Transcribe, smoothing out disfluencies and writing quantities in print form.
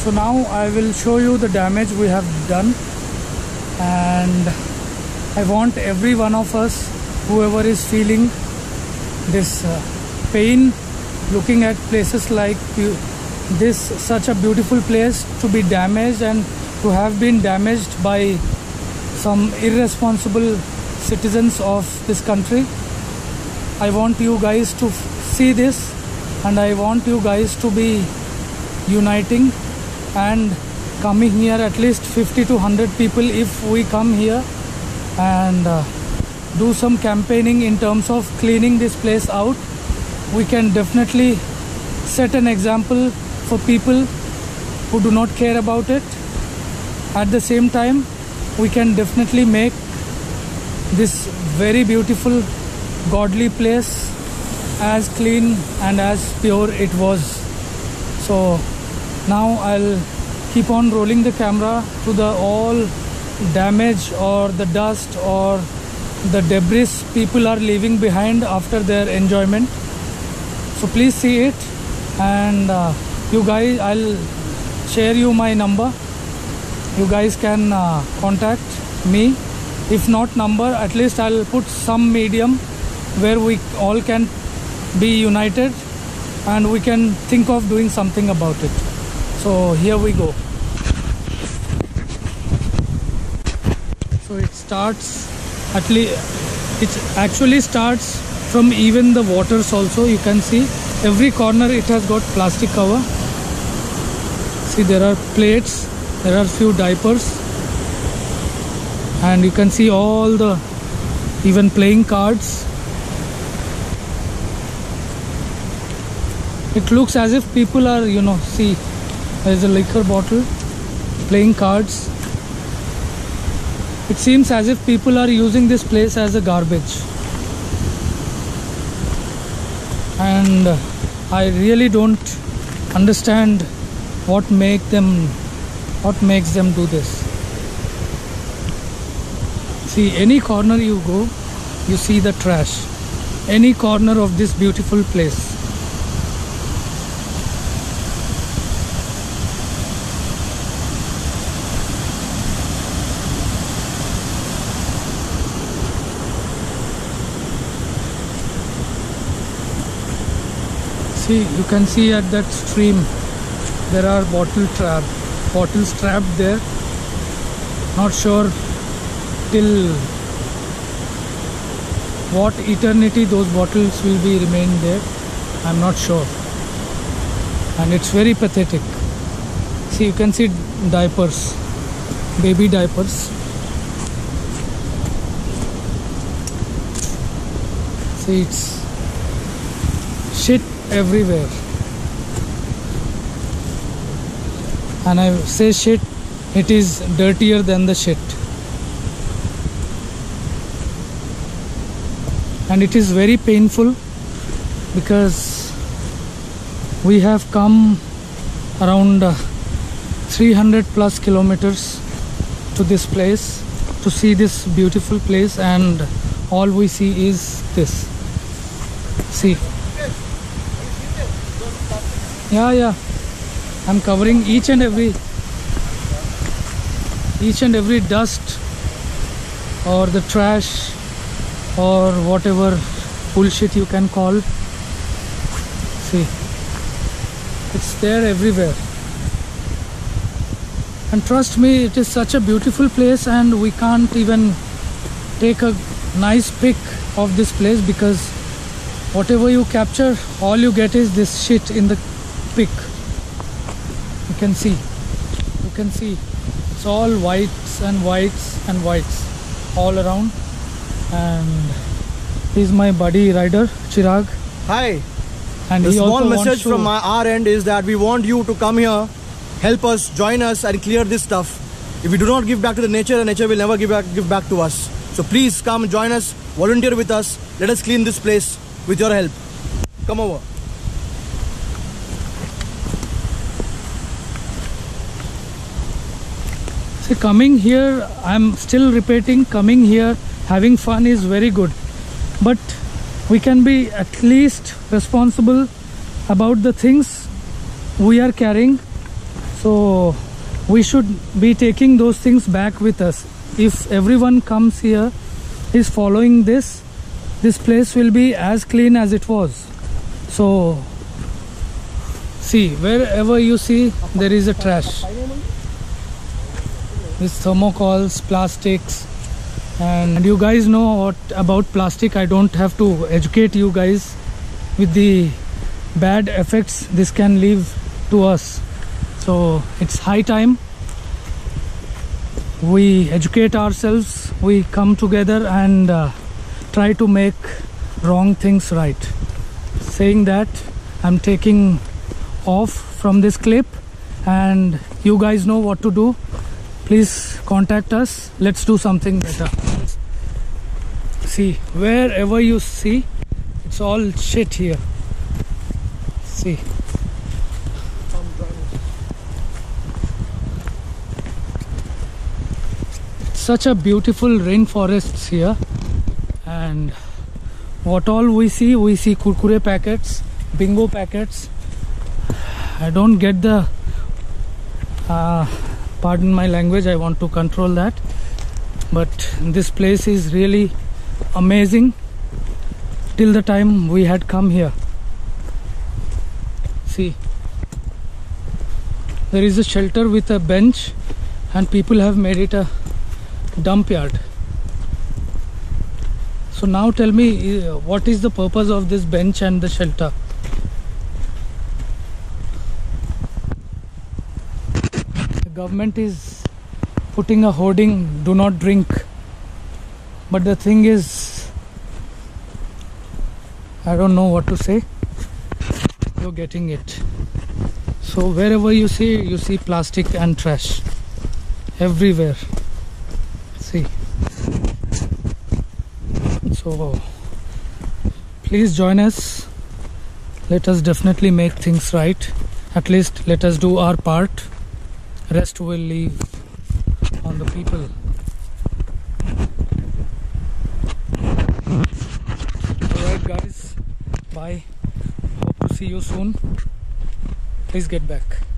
So now I will show you the damage we have done, and I want every one of us, whoever is feeling this pain looking at places like this, such a beautiful place, to be damaged and to have been damaged by some irresponsible citizens of this country. I want you guys to see this, and I want you guys to be uniting and coming here, at least 50 to 100 people. If we come here and do some campaigning in terms of cleaning this place out, we can definitely set an example for people who do not care about it. At the same time, we can definitely make this very beautiful, godly place as clean and as pure it was. So now I'll keep on rolling the camera to the all damage or the dust or the debris people are leaving behind after their enjoyment. So please see it, and you guys, I'll share you my number. You guys can contact me. If not number, at least I'll put some medium where we all can be united and we can think of doing something about it. So here we go. So it starts, it actually starts from even the waters also. You can see every corner it has got plastic cover. See, there are plates, there are few diapers, and you can see all the even playing cards. It looks as if people are, see, there's a liquor bottle, playing cards. It seems as if people are using this place as a garbage. And I really don't understand what makes them do this. See, any corner you go, you see the trash. Any corner of this beautiful place. See, you can see at that stream there are bottles trapped there. Not sure till what eternity those bottles will be remain there. I'm not sure, and it's very pathetic. See, you can see diapers, baby diapers. See, it's shit everywhere. And I say shit, it is dirtier than the shit. And it is very painful because we have come around 300 plus kilometers to this place to see this beautiful place, and all we see is this. See. Yeah. I'm covering each and every dust or the trash or whatever bullshit you can call. See, it's there everywhere. And trust me, it is such a beautiful place, and we can't even take a nice pic of this place because whatever you capture, all you get is this shit in the pic. You can see it's all whites and whites and whites all around. And he's my buddy rider Chirag. Hi. And the small message from our end is that we want you to come here, help us, join us and clear this stuff. If we do not give back to the nature will never give back to us. So please come join us, volunteer with us, let us clean this place with your help. Come over. See, coming here, I'm still repeating, coming here, having fun is very good. But we can be at least responsible about the things we are carrying. So we should be taking those things back with us. If everyone comes here, is following this place will be as clean as it was. So see, wherever you see, there is a trash. These thermocols, plastics, and you guys know what about plastic. I don't have to educate you guys with the bad effects this can leave to us. So it's high time we educate ourselves, we come together and try to make wrong things right. Saying that, I'm taking off from this clip, and you guys know what to do. Please contact us. Let's do something better. See, wherever you see, it's all shit here. See. Such a beautiful rainforests here, and what all we see kurkure packets, bingo packets. I don't get the pardon my language, I want to control that, but this place is really amazing till the time we had come here. See, there is a shelter with a bench, and people have made it a dump yard. So now tell me, what is the purpose of this bench and the shelter? The government is putting a hoarding, do not drink, but the thing is, I don't know what to say. You're getting it. So wherever you see plastic and trash everywhere. See, so please join us. Let us definitely make things right. At least let us do our part. Rest will leave on the people. Alright guys, bye. Hope to see you soon. Please get back.